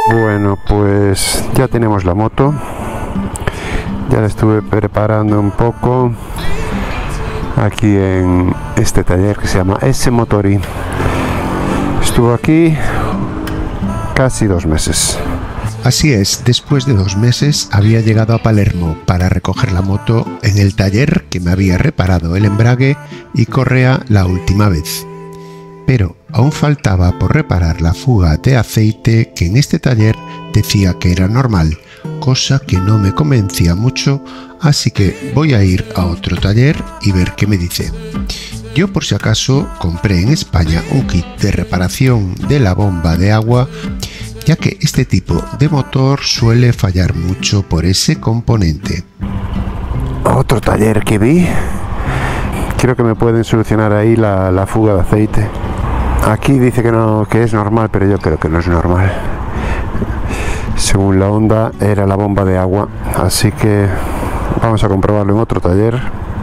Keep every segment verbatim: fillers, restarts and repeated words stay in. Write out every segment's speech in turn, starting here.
Bueno, pues ya tenemos la moto. Ya la estuve preparando un poco aquí en este taller que se llama S Motori. Estuvo aquí casi dos meses. Así es, después de dos meses había llegado a Palermo para recoger la moto en el taller que me había reparado el embrague y correa la última vez. Pero aún faltaba por reparar la fuga de aceite que en este taller decía que era normal, cosa que no me convencía mucho, así que voy a ir a otro taller y ver qué me dice. Yo por si acaso compré en España un kit de reparación de la bomba de agua, ya que este tipo de motor suele fallar mucho por ese componente. Otro taller que vi, creo que me pueden solucionar ahí la, la fuga de aceite. Aquí dice que no, que es normal, pero yo creo que no es normal. Según la Honda era la bomba de agua, así que vamos a comprobarlo en otro taller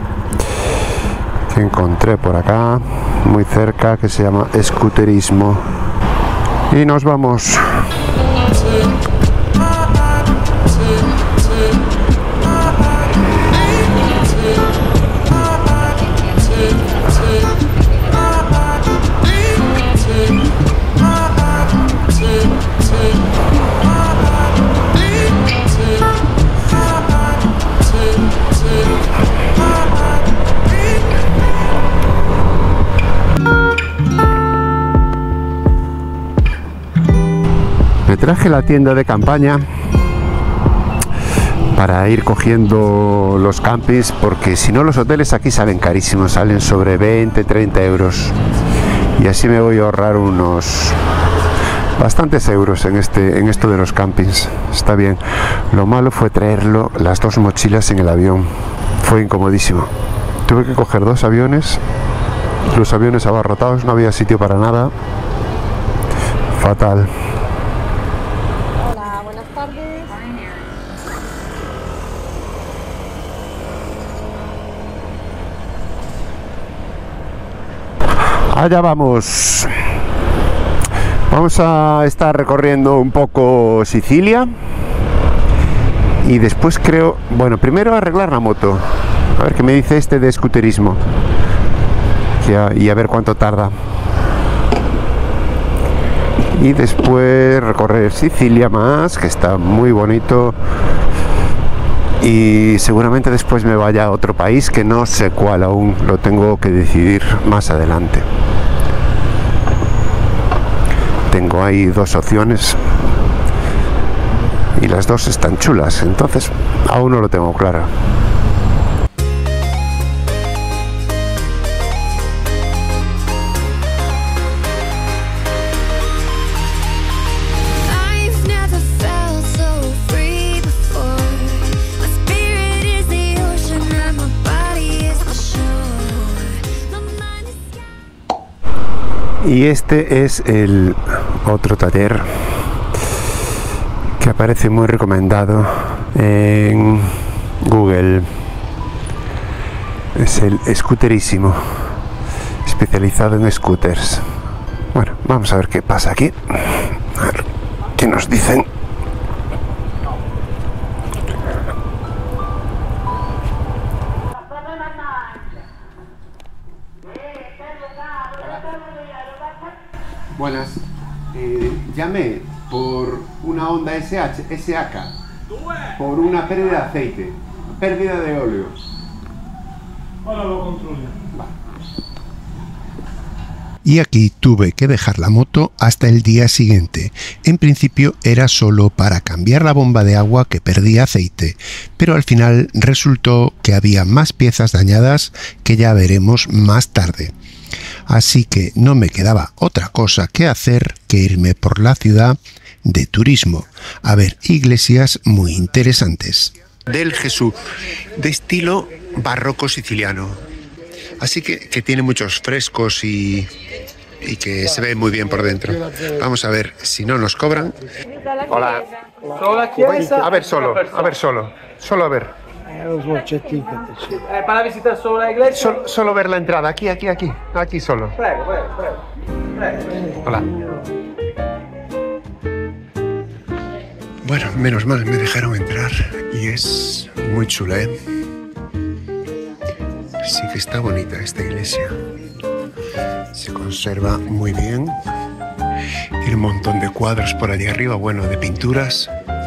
que encontré por acá, muy cerca, que se llama Scooterismo. Y nos vamos. Me traje la tienda de campaña para ir cogiendo los campings, porque si no los hoteles aquí salen carísimos, salen sobre veinte, treinta euros, y así me voy a ahorrar unos bastantes euros en este en esto de los campings. Está bien. Lo malo fue traerlo, las dos mochilas en el avión, fue incomodísimo. Tuve que coger dos aviones, los aviones abarrotados, no había sitio para nada, fatal. Allá vamos. Vamos a estar recorriendo un poco Sicilia y después creo, bueno, primero arreglar la moto, a ver qué me dice este de Scooterismo y a ver cuánto tarda, y después recorrer Sicilia más, que está muy bonito, y seguramente después me vaya a otro país que no sé cuál aún, lo tengo que decidir más adelante. Tengo ahí dos opciones y las dos están chulas, entonces aún no lo tengo claro. Y este es el otro taller que aparece muy recomendado en Google. Es el Scooterismo, especializado en scooters. Bueno, vamos a ver qué pasa aquí. A ver qué nos dicen. Buenas, eh, llamé por una Honda S H, S A K por una pérdida de aceite, pérdida de óleo. Ahora lo controlo. Y aquí tuve que dejar la moto hasta el día siguiente. En principio era solo para cambiar la bomba de agua que perdía aceite, pero al final resultó que había más piezas dañadas que ya veremos más tarde. Así que no me quedaba otra cosa que hacer que irme por la ciudad de turismo a ver iglesias muy interesantes. Del Jesús, de estilo barroco siciliano. Así que, que tiene muchos frescos y, y que se ve muy bien por dentro. Vamos a ver si no nos cobran. Hola. A ver solo, a ver solo, solo a ver. Eh, para visitar solo la iglesia. Solo, solo ver la entrada, aquí, aquí, aquí, aquí solo. Prego, prego, prego. Prego. Hola. Bueno, menos mal me dejaron entrar y es muy chula, ¿eh? Sí que está bonita esta iglesia. Se conserva muy bien. Tiene un montón de cuadros por allí arriba, bueno, de pinturas.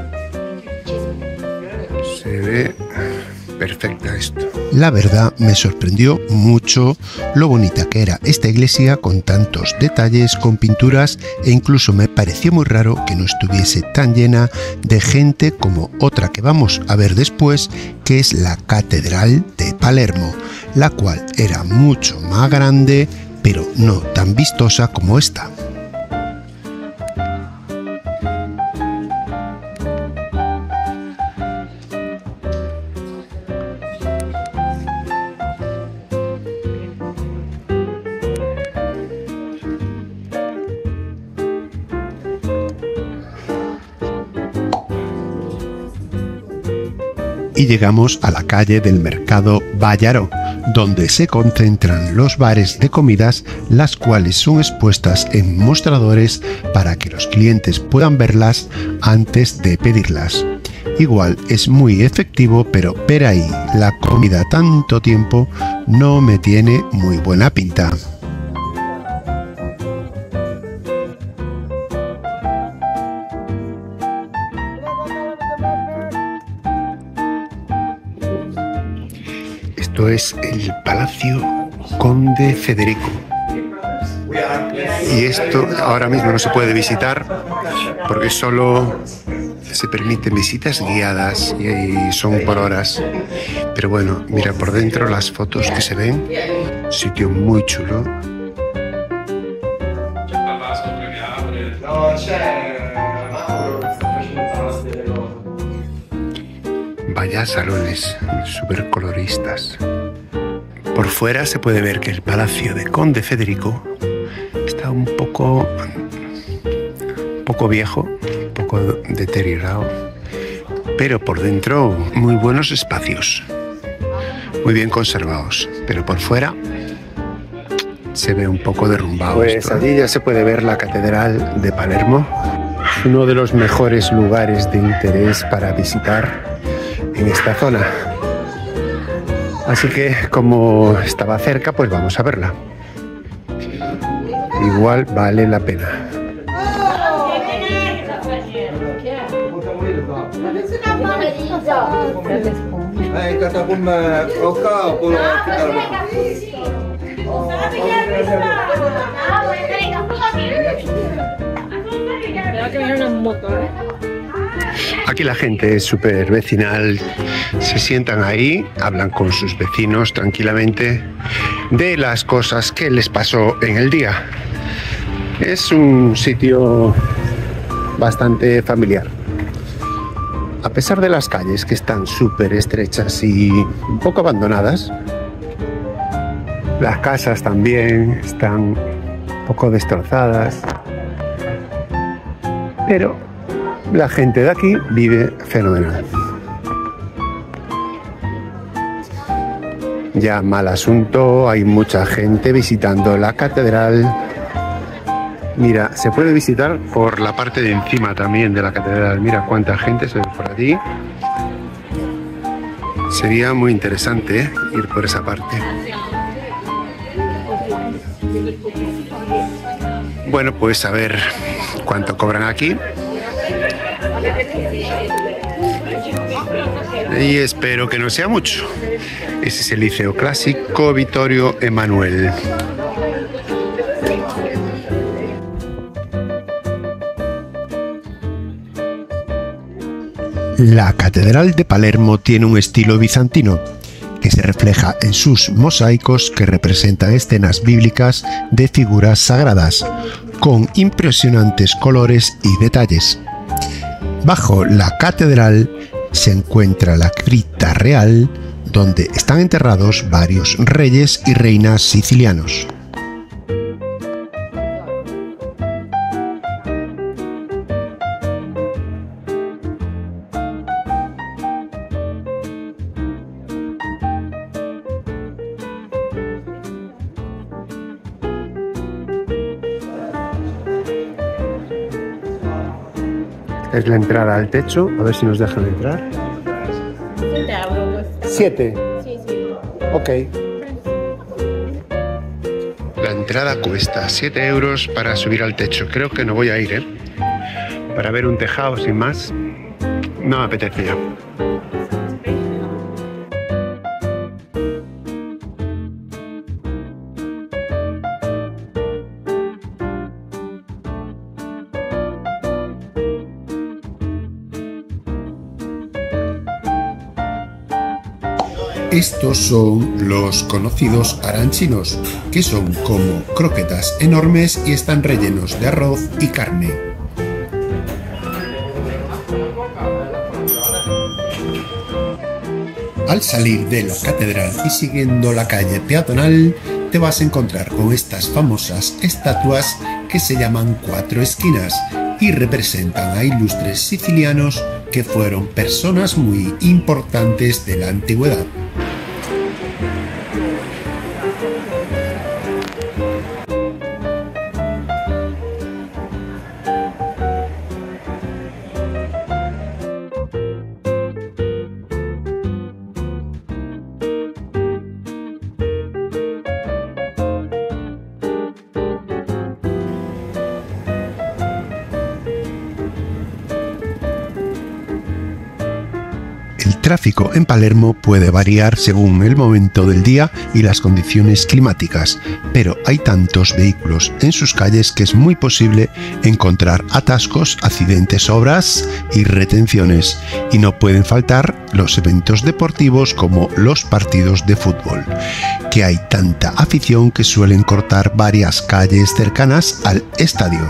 Se ve perfecta esto. La verdad me sorprendió mucho lo bonita que era esta iglesia con tantos detalles, con pinturas, e incluso me pareció muy raro que no estuviese tan llena de gente como otra que vamos a ver después, que es la Catedral de Palermo, la cual era mucho más grande, pero no tan vistosa como esta. Y llegamos a la calle del Mercado Ballaró, donde se concentran los bares de comidas, las cuales son expuestas en mostradores para que los clientes puedan verlas antes de pedirlas. Igual es muy efectivo, pero ver ahí la comida tanto tiempo no me tiene muy buena pinta. Esto es el Palacio Conde Federico. Y esto ahora mismo no se puede visitar porque solo se permiten visitas guiadas y son por horas. Pero bueno, mira por dentro las fotos que se ven. Sitio muy chulo. Vaya salones súper coloristas. Por fuera se puede ver que el Palacio de Conde Federico está un poco, un poco viejo, un poco deteriorado, pero por dentro muy buenos espacios, muy bien conservados, pero por fuera se ve un poco derrumbado. Pues allí ya se puede ver la Catedral de Palermo, uno de los mejores lugares de interés para visitar en esta zona. Así que como estaba cerca, pues vamos a verla. Igual vale la pena. Aquí la gente es súper vecinal, se sientan ahí, hablan con sus vecinos tranquilamente de las cosas que les pasó en el día. Es un sitio bastante familiar. A pesar de las calles que están súper estrechas y un poco abandonadas, las casas también están un poco destrozadas, pero la gente de aquí vive fenomenal. Ya mal asunto, hay mucha gente visitando la catedral. Mira, se puede visitar por la parte de encima también de la catedral. Mira cuánta gente se ve por allí. Sería muy interesante, ¿eh?, ir por esa parte. Bueno, pues a ver cuánto cobran aquí. Y espero que no sea mucho. Ese es el Liceo Clásico Vittorio Emanuele. La Catedral de Palermo tiene un estilo bizantino que se refleja en sus mosaicos que representan escenas bíblicas de figuras sagradas, con impresionantes colores y detalles. Bajo la catedral se encuentra la cripta real, donde están enterrados varios reyes y reinas sicilianos. Es la entrada al techo, a ver si nos dejan entrar. siete euros. ¿Siete? Sí, sí. Ok. La entrada cuesta siete euros para subir al techo. Creo que no voy a ir, ¿eh? Para ver un tejado sin más, no me apetecía. Estos son los conocidos aranchinos, que son como croquetas enormes y están rellenos de arroz y carne. Al salir de la catedral y siguiendo la calle peatonal, te vas a encontrar con estas famosas estatuas que se llaman Cuatro Esquinas y representan a ilustres sicilianos que fueron personas muy importantes de la antigüedad. El tráfico en Palermo puede variar según el momento del día y las condiciones climáticas, pero hay tantos vehículos en sus calles que es muy posible encontrar atascos, accidentes, obras y retenciones. Y no pueden faltar los eventos deportivos como los partidos de fútbol, que hay tanta afición que suelen cortar varias calles cercanas al estadio.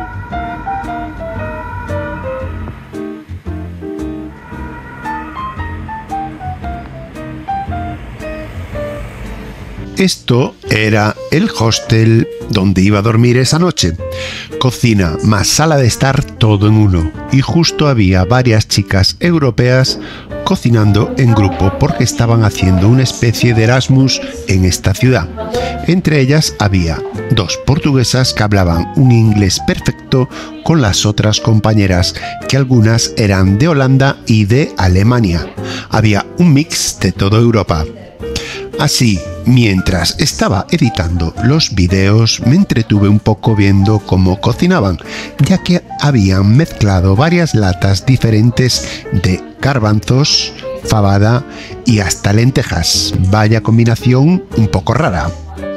Esto era el hostel donde iba a dormir esa noche. Cocina más sala de estar, todo en uno. Y justo había varias chicas europeas cocinando en grupo porque estaban haciendo una especie de Erasmus en esta ciudad. Entre ellas había dos portuguesas que hablaban un inglés perfecto con las otras compañeras, que algunas eran de Holanda y de Alemania. Había un mix de toda Europa. Así, mientras estaba editando los vídeos, me entretuve un poco viendo cómo cocinaban, ya que habían mezclado varias latas diferentes de garbanzos, fabada y hasta lentejas. Vaya combinación un poco rara.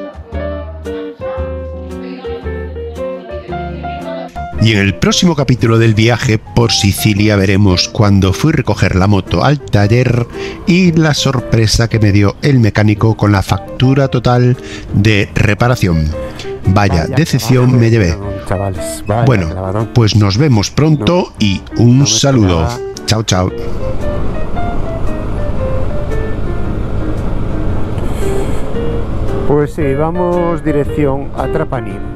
Y en el próximo capítulo del viaje por Sicilia veremos cuando fui a recoger la moto al taller y la sorpresa que me dio el mecánico con la factura total de reparación. Vaya decepción me llevé. Bueno, pues nos vemos pronto y un saludo. Chao, chao. Pues sí, vamos dirección a Trapani.